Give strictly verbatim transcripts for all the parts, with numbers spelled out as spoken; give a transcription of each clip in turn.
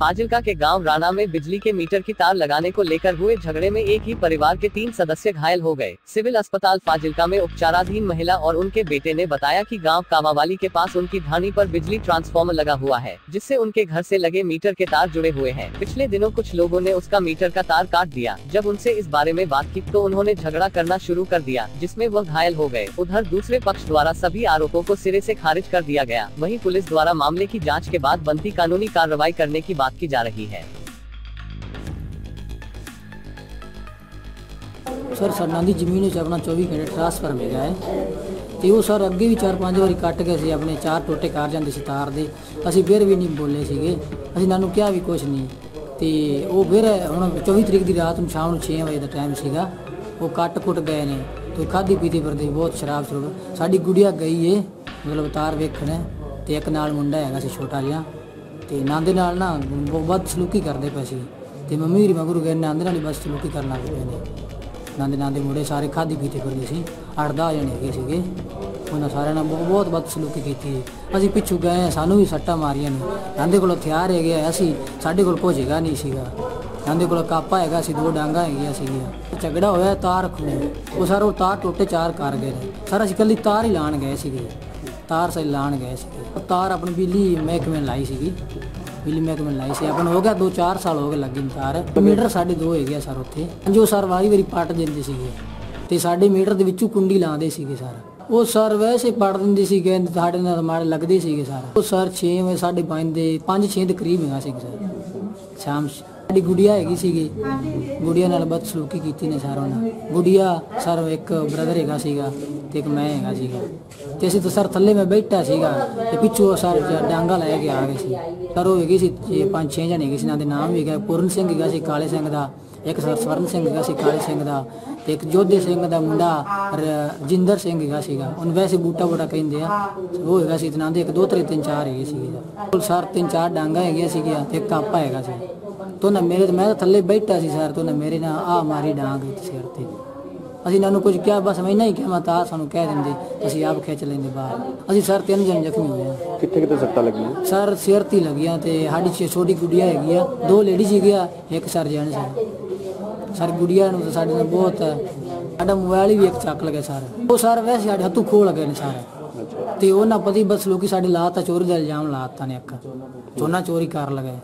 फाजिल्का के गांव राना में बिजली के मीटर की तार लगाने को लेकर हुए झगड़े में एक ही परिवार के तीन सदस्य घायल हो गए। सिविल अस्पताल फाजिल्का में उपचाराधीन महिला और उनके बेटे ने बताया कि गांव कामावाली के पास उनकी ढाणी पर बिजली ट्रांसफार्मर लगा हुआ है, जिससे उनके घर से लगे मीटर के तार जुड़े हुए हैं। पिछले दिनों कुछ लोगों ने उसका मीटर का तार काट दिया। जब उनसे इस बारे में बात की तो उन्होंने झगड़ा करना शुरू कर दिया, जिसमें वह घायल हो गए। उधर दूसरे पक्ष द्वारा सभी आरोपों को सिरे से खारिज कर दिया गया। वहीं पुलिस द्वारा मामले की जांच के बाद बनती कानूनी कार्रवाई करने की बात की जा रही है। सर साडा दी जमीन च अपना चौबीस घंटे ट्रांसफर मिल गया है तो वो सर अगे भी चार पांच बारी कट गए सी, अपने चार टोटे कर जाते सी तार दे। असीं फिर भी नहीं बोले सीगे, असीं इन्हां नूं किहा भी कुछ नहीं तो वो फिर हुण चौबीस तरीक की रात में शाम छे बजे का टाइम सीगा, वो कट कुट गए ने तो खाधी पीती फिरदे बहुत शराब शरूब। साडी गुड़िया गई है मतलब तार वेखण ते एक नाल मुंडा हैगा सी छोटा जिहा ते नांदे नाल ना बहुत बदसलूकी करदे पए सी ते मम्मी मेरी मगरू गए नांदे नाल बदसलूकी करन लग पए ने। नांदे नांदे मुंडे सारे खाधी पीती फिरदे सी, अठ दस जने हैगे सीगे। उन्हां सारिਆਂ ਨਾਲ बहुत बदसलूकी की। असीं पिछू गए, सानू भी सट्टा मारियां ने। नांदे कोल हथियार हैगे, असीं साडे कोल कुछ हैगा नहीं सीगा। नांदे कोल कापा हैगा सी, दो डांगा हैगियां सीगियां। झगड़ा होया तार खने वो सारा तार टोटे चार कर गए ने। सर असीं कल्ली तार ही लाण गए सीगे, तार से लाण गए सीगे। तार अपनी बिजली महकमे लाई सीगी, बिजली महकमे लाई सी अपन हो गया दो चार साल हो गए लगी तार। मीटर साढ़े दो है सर उत्थे जो सर वारी वारी पट देंदे सीगे ते साडे मीटर दे विचों कुंडी लांदे सीगे सर। वो सर वैसे पट देंदे सीगे, साडे नाल माड़े लगदे सीगे सर। वो सर छे बजे साढ़े पाँच दे पाँच छे दे करीब हैगा सीगे सर। शाम साडी गुड़िया हैगी सीगी, गुड़िया नाल बदसलूकी कीती ने सर उन्हां। गुड़िया सर एक ब्रदर हैगा सीगा ते एक मैं हैगा सीगा ते असीं तो सर थल्ले मैं बैठा सीगा ते पिछों सर डांगा लै के आ गए सी। सर वो हैगी सी पाँच छे जने हैगे सी, नां दे नाम भी हैगा पूਰਨ सिंह हैगा सी काले सिंह दा, एक सर स्वर्ण सिंह हैगा सी काले सिंह दा ते एक जोधे सिंह दा मुंडा रजिंदर सिंह हैगा सीगा। उन वैसे बूटा बूटा कहंदे आ, वो हैगा सी नां दे एक दो त्रे तीन चार हैगे सीगे सर। तीन चार डांगा हैगियां सीगियां ते एक कापा हैगा सी। तो ना मेरे मैं तो थल्ले बैठा सी सर, तो ना मेरे ना आ मारी डांग सिर ते। असीं इन्हां नूं कुछ क्या बस मैं इन्ना ही कहा तार सानूं कह दिंदे, असीं आप खिच लैंदे बाहर। असीं सर तीन जन जख्मी होए। कित्थे कित्थे सट्टां लगियां? सर सिर ते लगियां ते साडी छोटी गुड़िया हैगी आ, दो लेडीज सीगियां, एक सर जन सर। सर गुड़िया नूं तो साडे नाल बहुत साडा मोबाइल भी एक चक लगे सर। वो सर वैसे साडे हत्थों खोह लगे ने सर ते उन्हां पति बस लोकी साडे लाता चोरी दा इल्जाम लाता ने। एक झोना चोरी कर लगे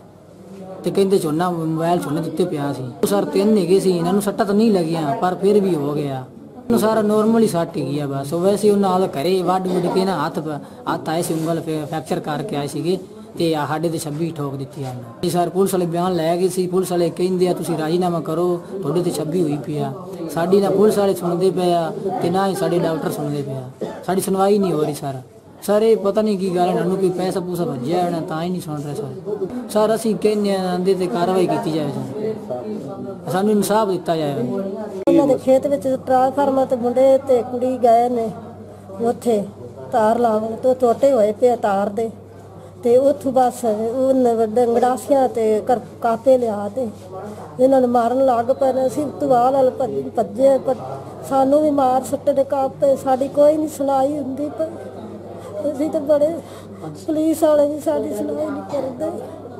ते कहंदे झोना मोबाइल झोने दित्ते पिया सी। सर तीन हैगे सी, इन्हां नूं सट्टां तो नहीं लगियां पर फिर भी हो गया सारा नॉर्मल ही सट ही गया बस। वैसे उन्हें घरे वड वुड के ना हथ हथ आए सी, उंगल फ्रैक्चर करके आए थे ते साढ़े तो छब्बी ठोक दी है सर। पुलिस वाले बयान लै गए सी, पुलिस वाले कहिंदे तुसीं राजीनामा करो, तुहाडे ते छब्बी हुई पई आ। साडी ना पुलिस वाले सुनदे पे आ ते ना ही साडे डॉक्टर सुनदे पे आ, साडी सुनवाई नहीं हो रही सर। सर ये पता नहीं की गल है, सानूं कोई पैसा पूसा भज्जिया होना तां ही नहीं सुन रहे सर। सर असीं कहने आंदे ते कार्रवाई की जाए सर, सानूं इंसाफ दिता जाए। उन्हां दे खेत विच ट्रांसफार्मर ते मुंडे ते कुड़ी गए ने उत्थे तार लावन तो टोटे होए पे तार दे ते उत्थों बस गंगड़ासियां ते कापे लिया ते इन्हां नूं मारन लग पे। असीं तुआल वाल भज्जे, सानूं भी मार सट्टे दे कापे, साडी कोई नहीं सुनाई हुंदी पे। असीं तो बड़े पुलिस वाले भी साडी सुनाई नहीं करदे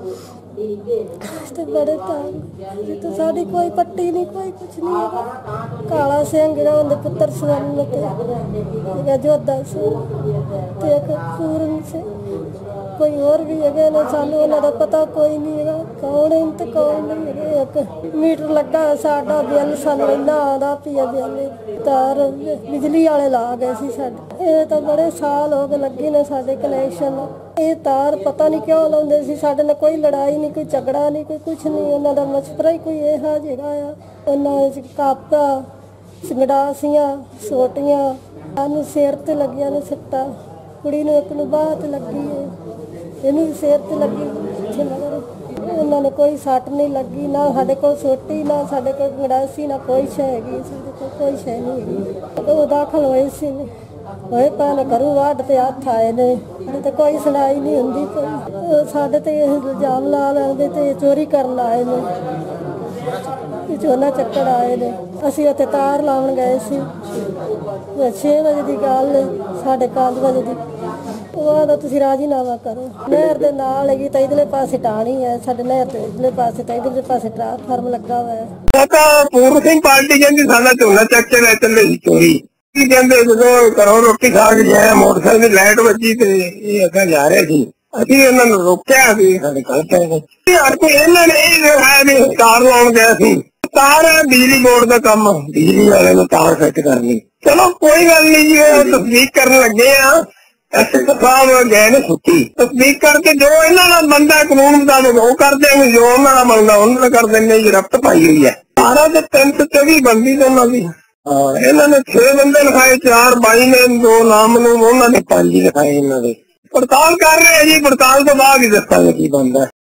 ते बड़े तंग तो साडी कोई पट्टी नहीं, कोई कुछ नहीं है। काला सिंह है उनके पुत्र स्वर्ण ते जोधा सिंह ते एक पूरन सिंह, कोई और भी है ना, सानू उन्हां दा पता कोई नहीं है कौन है ते कौन नहीं है। एक मीटर लगा साडा बिल सानू इन्ना आंदा पिया बिल, तार बिजली वाले ला गए सी साडे। ये तो बड़े साल हो गए लगे ने साडे कनैक्शन। ये तार पता नहीं क्यों लाउंदे सी, साडे नाल कोई लड़ाई नहीं, कोई झगड़ा नहीं, कोई कुछ नहीं। उन्हां दा मशवरा ही कोई इहा जिहा आ। उन्हां च कापा संगड़ासियां सोटियां सानू सिर ते लगियां ने सट्टां, कुड़ी नूं एक नूं बांह ते लगी है, इहनूं भी सिर ते लगी पिछे मगर। उन्हां ने कोई सट नहीं लगी, ना साडे कोल सोटी, ना साडे कोल गंडासी, ना कोई शै हैगी, साडे कोल कोई शै नहीं हैगी। वो दाखल होए सी होए पैने घरों वड ते हथ आए ने ते कोई सुनाई नहीं हुंदी पई। साडे ते इल्जाम ला लैंदे ते चोरी करन आए ने, झोना चक्कर आए ने। असीं उत्थे तार लाउण गए सी, छे बजे की गल, साढ़े पाँच बजे की ਉਹ ਆਦਾ ਤੁਸੀਂ ਰਾਜੀਨਾਮਾ ਕਰੋ। ਨਹਿਰ ਦੇ ਨਾਲ ਹੈਗੀ ਤਾਂ ਇਧਰਲੇ ਪਾਸੇ ਟਾਣੀ ਹੈ, ਸਾਡੇ ਨਹਿਰ ਦੇ ਇਧਰਲੇ ਪਾਸੇ ਤਾਂ ਇਧਰਲੇ ਪਾਸੇ ਟਰਾਂਸਫਾਰਮ ਲੱਗਾ ਹੋਇਆ ਹੈ। ਉਹ ਤਾਂ ਪੂਰਨ ਸਿੰਘ ਪਾਰਟੀ ਕਹਿੰਦੀ ਸਾਡਾ ਝੋਨਾ ਚੱਕ ਕੇ ਲੈ ਚੱਲੇ ਸੀ ਚੋਰੀ। ਕੀ ਕਹਿੰਦੇ ਜਦੋਂ ਘਰੋਂ ਰੋਟੀ ਖਾ ਕੇ ਜਾਇਆ ਮੋਟਰਸਾਈਕਲ ਦੀ ਲਾਈਟ ਵੱਜੀ ਤੇ ਇਹ ਅੱਗੇ ਜਾ ਰਹੇ ਸੀ, ਅਸੀਂ ਉਹਨਾਂ ਨੂੰ ਰੋਕਿਆ ਸੀ, ਸਾਡੇ ਗੱਲ ਪੈ ਗਈ। ਹਰ ਕੋਈ ਇਹਨਾਂ ਨੇ ਇਹ ਦਿਖਾਇਆ ਵੀ ਤਾਰ ਲਾਉਣ ਗਿਆ ਸੀ। ਤਾਰ ਹੈ ਬਿਜਲੀ ਬੋਰਡ ਦਾ ਕੰਮ, ਬਿਜਲੀ ਵਾਲੇ ਨੂੰ ਤਾਰ ਫਿੱਟ ਕਰਨੀ। ਚਲੋ ਕੋਈ ਗੱਲ ਨਹੀਂ ਜੀ, ਉਹ ਤਸਦੀਕ ਕਰਨ ਲੱਗੇ ਆ। ਐਸਐਸਪੀ ਸਾਹਿਬ ਗਏ ਨੇ ਛੁੱਟੀ, ਤਸਦੀਕ ਕਰਕੇ ਜੋ ਇਹਨਾਂ ਦਾ ਬੰਦਾ ਕਾਨੂੰਨ ਮੁਤਾਬਕ ਉਹ ਕਰ ਦੇਣਗੇ, ਜੋ ਉਹਨਾਂ ਦਾ ਬਣਦਾ ਉਹਨਾਂ ਦਾ ਕਰ ਦਿੰਦੇ। ਜੀ ਰਫਤ ਪਾਈ ਹੋਈ ਹੈ ਸਾਰਾ ਤੇ ਤਿੰਨ ਸੌ ਚੌਵੀ ਬੰਦੀ ਤੇ ਉਹਨਾਂ ਦੀ। ਹਾਂ ਇਹਨਾਂ ਨੇ ਛੇ ਬੰਦੇ ਲਿਖਾਏ, ਚਾਰ ਬਾਈ ਨੇ, ਦੋ ਨਾਮ ਨੂੰ, ਉਹਨਾਂ ਨੇ ਪੰਜ ਹੀ ਲਿਖਾਏ। ਇਹਨਾਂ ਦੇ ਪੜਤਾਲ ਕਰ ਰਹੇ ਆ ਜੀ, ਪੜਤਾਲ ਤੋਂ ਬਾਅਦ ਹੀ ਦੱਸਾਂਗੇ ਕੀ ਬਣਦਾ।